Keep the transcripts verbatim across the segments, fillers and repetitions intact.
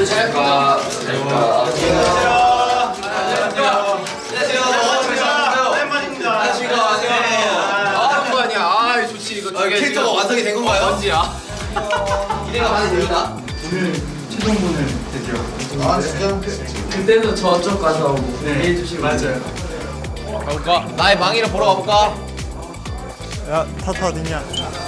잘가. 잘가. 캐릭터가 완성이 된 건가요? 언제야? 기대가 많이 됩니다. 오늘 최종본을 드디어. 아 진짜? 그때도 저쪽 가서 네. 해주시면 맞아요. 가볼까? 나의 망이를 보러 가볼까? 야 타타 어딨냐?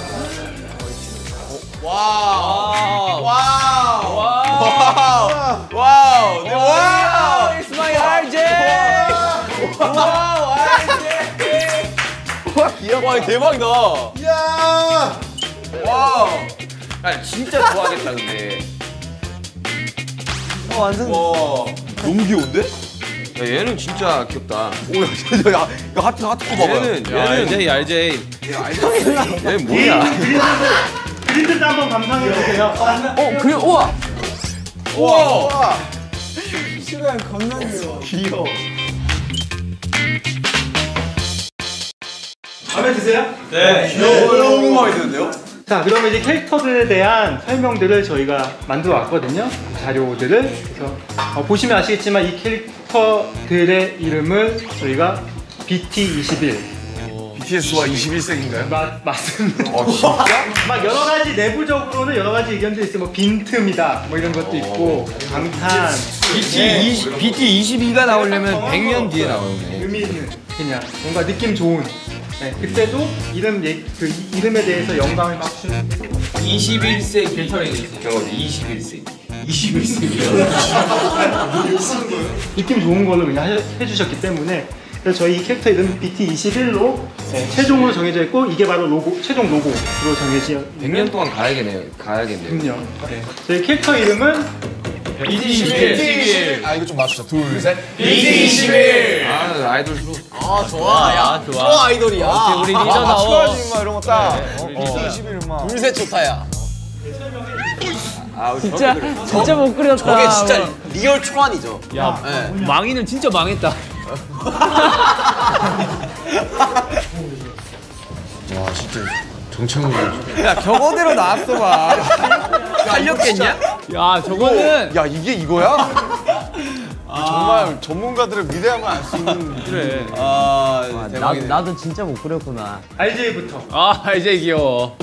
와우. 와우. 와우. 와우. 와우. 네, 와우. It's my 알제이. 와우. 알제이. 와 귀여워. 와 대박이다. 야. 와우. 야 진짜 좋아하겠다 근데. 어 완전. 와. 너무 귀여운데? 야 얘는 진짜 귀엽다. 오야 야 이거 하트 하트 코 봐봐. 얘는 얘는 알제이 알제이. 얘는 뭐야? 그린드 한번 감상해 보세요. 어 그래 우와. 우와. 시간 겁나 귀여워. 귀여워. 마음에 드세요? 네. 귀여워. 너무 마음에 드는데요? 자, 그러면 이제 캐릭터들에 대한 설명들을 저희가 만들어 왔거든요. 자료들을. 그래서 어, 보시면 아시겠지만 이 캐릭터들의 이름을 저희가 비티 이십일. 비티에스와 이십일 세기인가요? 맞, 맞습니다. 어 진짜? 막 여러 가지 내부적으로는 여러 가지 의견들이 있어요. 뭐 빈틈이다, 뭐 이런 것도 있고, 방탄. 비티 이십이가 나오려면 백 년 뒤에 나오네. 의미 있는 그냥 뭔가 느낌 좋은. 네, 그때도 이름 예, 그 이름에 대해서 영감을 막 주는. 이십일 세기 필터링이 있어. 이십일 세기. 이십일 세기요? 느낌 좋은 걸로 그냥 해, 해주셨기 때문에 그래서 저희 이 캐릭터 이름 비티 이십일로 네, 최종으로 정해져 있고 이게 바로 로고 최종 로고로 정해져 있는. 백 년 동안 가야겠네요. 가야겠네요. 그럼요. 네. 저희 캐릭터 이름은 비티 이십일. 아 이거 좀 맞추자. 둘 셋. 비티 이십일. 아 아이돌 수로. 아 좋아. 야 좋아. 좋아 아이돌이야. 어, 우리 리더 나와. 막 이런 거 딱. 비티 이십일 막. 둘 셋 좋다야. 아, 진짜 진짜 못 그렸다. 저게 진짜 리얼 초안이죠. 야, 네. 망이는 진짜 망했다. 와 진짜 정창훈. 야, 저거대로 나왔어 봐. 살렸겠냐? 야, 저거는 야 이게 이거야? 아, 정말 전문가들의 위대함을 알 수 있는. 그래. 아 나, 대박이네. 나도 진짜 못 그렸구나. 알제이부터. 아, 이제 귀여워.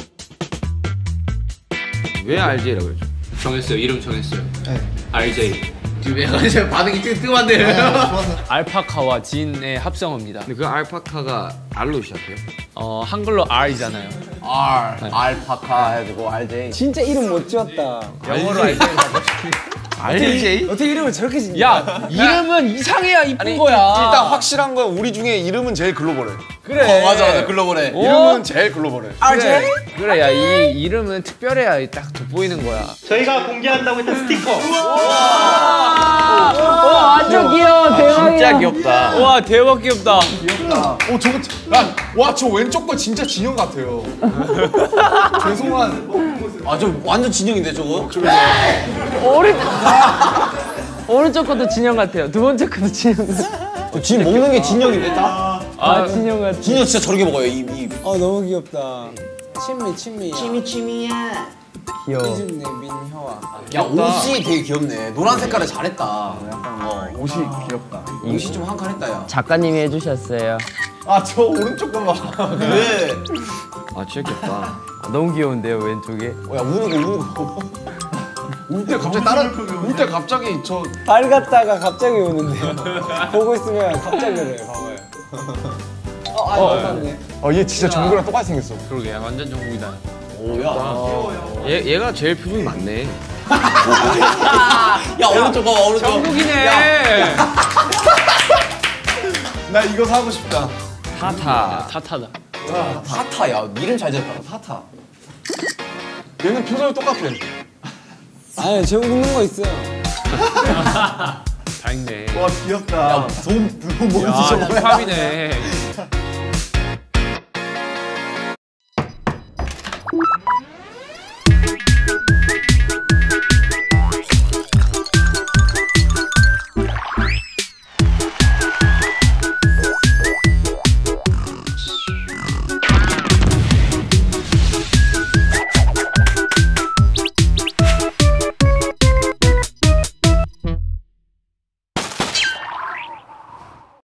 왜 알제이라고 그러죠? 정했어요. 이름 정했어요. 네. 알제이. 지금 약간 이제 반응이 뜨끔한데요. 알파카와 진의 합성어입니다. 근데 그 알파카가 R로 시작해요? 어, 한글로 R이잖아요. R 알파카 해가지고 알제이. 진짜 이름 못 지었다. 영어로 알제이. 알제이? 어떻게 이름을 저렇게 짓냐? 야, 이름은 이상해야 이쁜 아니, 거야. 일단 확실한 건 우리 중에 이름은 제일 글로벌해. 그래. 어 맞아 맞아 글로벌해. 이름은 제일 글로벌해. 그래. 그래, 야, 이 이름은 특별해야 딱 돋보이는 거야. 저희가 공개한다고 했던 스티커. 와, 완전 귀여워. 대박이야. 진짜 귀엽다. 와, 대박 귀엽다. 어 저거 와저 왼쪽 거 진짜 진영 같아요. 죄송한. 아저 완전 진영인데 저거. 오른 오른쪽 것도 진영 같아요. 두 번째 것도 진영 같아. 진 먹는 게 진영인데 다. 아, 진영 같아. 진영 진짜 저렇게 먹어요 입 입. 아, 너무 귀엽다. 친미 친미야. 치미 치미야. 귀여워. 이준네 민효아. 야 옷이 되게 귀엽네. 노란 색깔을 잘했다. 어 옷이 귀엽다. 옷이 좀 한 칸 했다 야. 작가님이 해주셨어요. 아 저 오른쪽 거 봐. 왜? 아, 진짜 귀엽다. 아, 너무 귀여운데요, 왼쪽에. 어, 야 우는 거 우는 거. 울 때 갑자기 따라 울 때 갑자기 저 밝았다가 갑자기 우는데요. 보고 있으면 갑자기 그래요. 봐봐요. 어, 아, 맞네. 어 얘 진짜 정구랑 똑같이 생겼어. 그러게, 완전 정국이다. 오야. 얘, 얘가 제일 표정이 많네. 야 오른쪽 봐봐 오른쪽. 정국이네. 나 이거 사고 싶다. 타타. 타타다. 타타야 이름 잘 지었다 타타. 얘는 표정이 똑같아. 아니, 저 웃는 거 있어요. 다 있네. 와 귀엽다. 돈 뭔지 아, 저거야. 힙합이네.